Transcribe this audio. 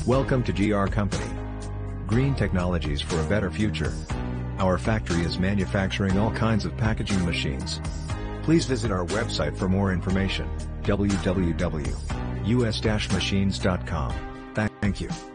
Welcome to GR Company. Green technologies for a better future. Our factory is manufacturing all kinds of packaging machines. Please visit our website for more information, www.us-machines.com. Thank you.